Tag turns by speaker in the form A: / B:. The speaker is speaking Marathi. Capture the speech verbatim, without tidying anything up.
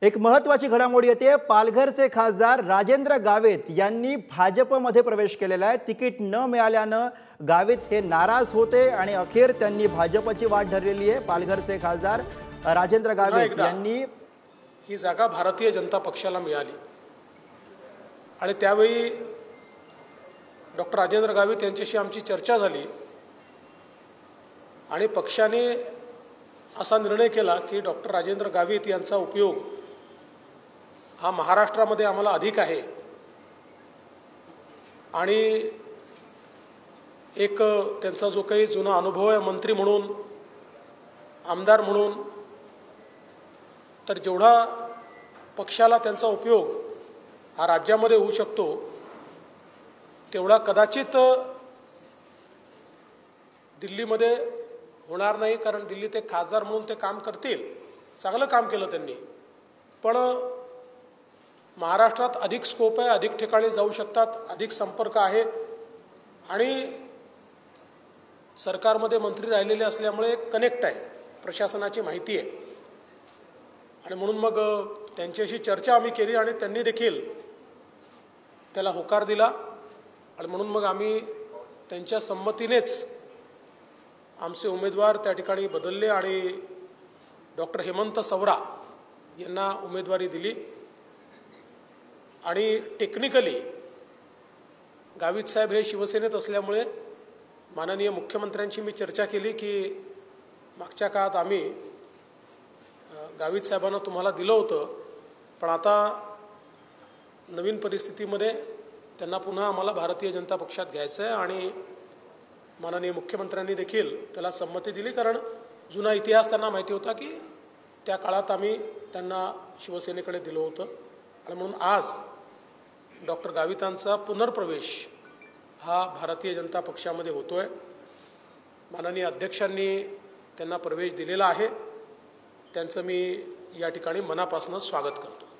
A: एक महत्त्वाची घडामोड येते। पालघरचे खासदार राजेंद्र गावित यांनी भाजपमध्ये प्रवेश केलेला आहे। तिकीट न मिळाल्याने गावित हे नाराज होते आणि अखेर त्यांनी भाजपची वाट धरलेली आहे। पालघरचे खासदार राजेंद्र गावित यांनी
B: ही जागा भारतीय जनता पक्षाला मिळाली आणि त्यावेळी डॉक्टर राजेंद्र गावित यांच्याशी आमची चर्चा झाली आणि पक्षाने असा निर्णय केला की डॉक्टर राजेंद्र गावित यांचा उपयोग हा महाराष्ट्रामध्ये आम्हाला अधिक आहे आणि एक त्यांचा जो काही जुना अनुभव आहे मंत्री म्हणून आमदार म्हणून, तर जेवढा पक्षाला त्यांचा उपयोग हा राज्यामध्ये होऊ शकतो तेवढा कदाचित दिल्लीमध्ये होणार नाही, कारण दिल्लीत एक खासदार म्हणून ते काम करतील, चांगलं काम केलं त्यांनी, पण महाराष्ट्रात अधिक स्कोप आहे, अधिक ठिकाणी जाऊ शकतात, अधिक संपर्क आहे आणि सरकारमध्ये मंत्री राहिलेले असल्यामुळे कनेक्ट आहे, प्रशासनाची माहिती आहे आणि म्हणून मग त्यांच्याशी चर्चा आम्ही केली आणि त्यांनी देखील त्याला होकार दिला आणि म्हणून मग आम्ही त्यांच्या संमतीनेच आमचे उमेदवार त्या ठिकाणी बदलले आणि डॉक्टर हेमंत सवरा यांना उमेदवारी दिली आणि टेक्निकली गावित साहेब हे शिवसेनेत असल्यामुळे माननीय मुख्यमंत्र्यांशी मी चर्चा केली की मागच्या काळात आम्ही गावित साहेबांना तुम्हाला दिलं होतं, पण आता नवीन परिस्थितीमध्ये त्यांना पुन्हा आम्हाला भारतीय जनता पक्षात घ्यायचं आहे आणि माननीय मुख्यमंत्र्यांनी देखील त्याला संमती दिली, कारण जुना इतिहास त्यांना माहिती होता की त्या काळात आम्ही त्यांना शिवसेनेकडे दिलं होतं आणि म्हणून आज डॉक्टर गावितांचा पुनर्प्रवेश हा भारतीय जनता पक्षामध्ये होतो आहे। माननीय अध्यक्षांनी त्यांना प्रवेश दिलेला आहे, त्यांचं मी या ठिकाणी मनापासून स्वागत करतो।